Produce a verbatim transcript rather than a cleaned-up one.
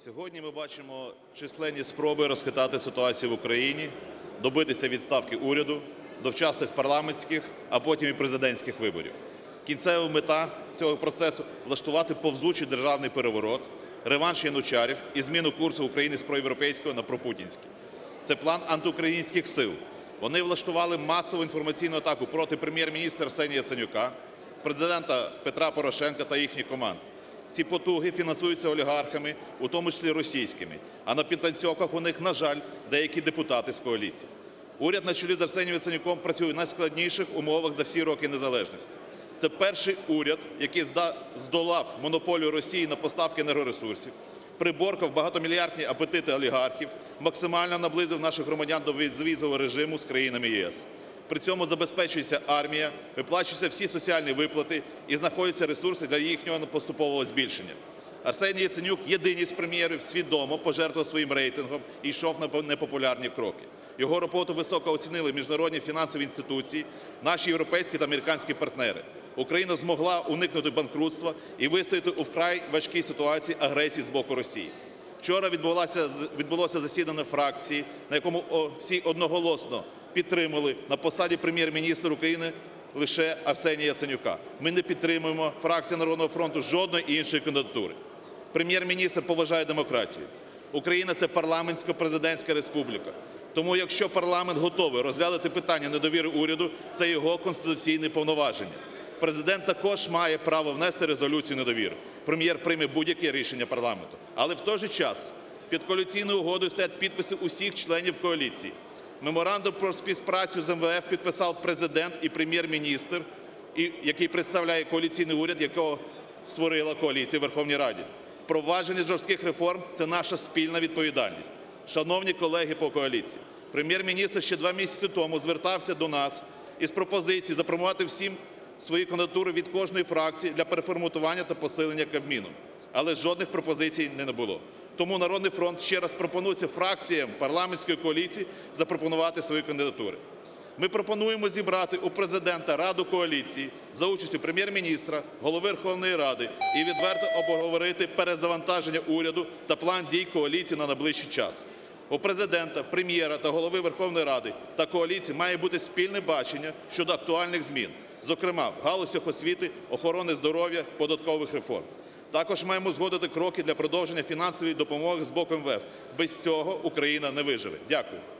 Сьогодні ми бачимо численні спроби розхитати ситуацію в Україні, добитися відставки уряду, довчасних парламентських, а потім і президентських виборів. Кінцева мета цього процесу – влаштувати повзучий державний переворот, реванш янучарів і зміну курсу України з проєвропейського на пропутінський. Це план антиукраїнських сил. Вони влаштували масову інформаційну атаку проти прем'єр-міністра Арсенія Яценюка, президента Петра Порошенка та їхніх команд. Ці потуги фінансуються олігархами, у тому числі російськими, а на підтанцьовках у них, на жаль, деякі депутати з коаліції. Уряд на чолі з Арсенієм Яценюком працює в найскладніших умовах за всі роки незалежності. Це перший уряд, який здолав монополію Росії на поставки енергоресурсів, приборкав багатомільярдні апетити олігархів, максимально наблизив наших громадян до безвізового режиму з країнами ЄС. При цьому забезпечується армія, виплачуються всі соціальні виплати і знаходяться ресурси для їхнього поступового збільшення. Арсеній Яценюк, єдиний з прем'єрів, свідомо пожертвував своїм рейтингом і йшов на непопулярні кроки. Його роботу високо оцінили міжнародні фінансові інституції, наші європейські та американські партнери. Україна змогла уникнути банкрутства і вистояти у вкрай важкій ситуації агресії з боку Росії. Вчора відбулося, відбулося засідання фракції, на якому всі одноголосно підтримали на посаді прем'єр-міністра України лише Арсенія Яценюка. Ми не підтримуємо, фракція Народного фронту, жодної іншої кандидатури. Прем'єр-міністр поважає демократію. Україна – це парламентсько-президентська республіка. Тому якщо парламент готовий розглядати питання недовіри уряду, це його конституційне повноваження. Президент також має право внести резолюцію недовіри. Прем'єр прийме будь-яке рішення парламенту. Але в той же час під коаліційною угодою стоять підписи усіх членів коаліції. Меморандум про співпрацю з ем ве еф підписав президент і прем'єр-міністр, який представляє коаліційний уряд, якого створила коаліція в Верховній Раді. Впровадження жорстких реформ – це наша спільна відповідальність. Шановні колеги по коаліції, прем'єр-міністр ще два місяці тому звертався до нас із пропозицією запропонувати всім свої кандидатури від кожної фракції для переформатування та посилення Кабміну. Але жодних пропозицій не було. Тому Народний фронт ще раз пропонується фракціям парламентської коаліції запропонувати свої кандидатури. Ми пропонуємо зібрати у президента Раду коаліції за участю прем'єр-міністра, голови Верховної Ради і відверто обговорити перезавантаження уряду та план дій коаліції на найближчий час. У президента, прем'єра та голови Верховної Ради та коаліції має бути спільне бачення щодо актуальних змін, зокрема в галузях освіти, охорони здоров'я, податкових реформ. Також маємо узгодити кроки для продовження фінансової допомоги з боку ем ве еф. Без цього Україна не виживе. Дякую.